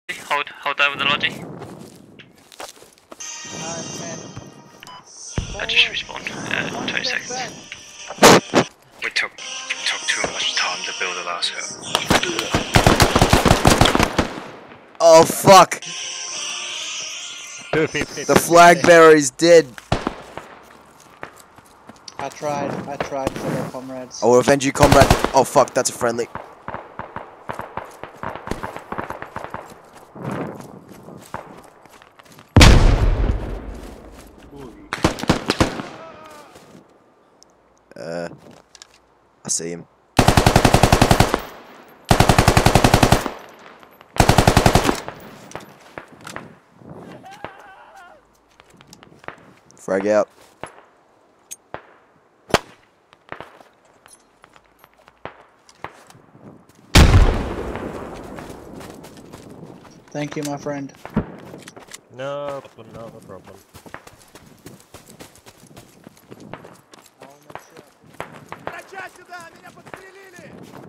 Hold down with the logi. I just respawned. 20 seconds. We took too much time to build the last hill. Oh fuck! The flag bearer is dead. I tried for their comrades. I will avenge you, comrade. Oh fuck, that's a friendly. I see him. Frag out. Thank you, my friend. No problem, no problem. Врача сюда! Меня подстрелили!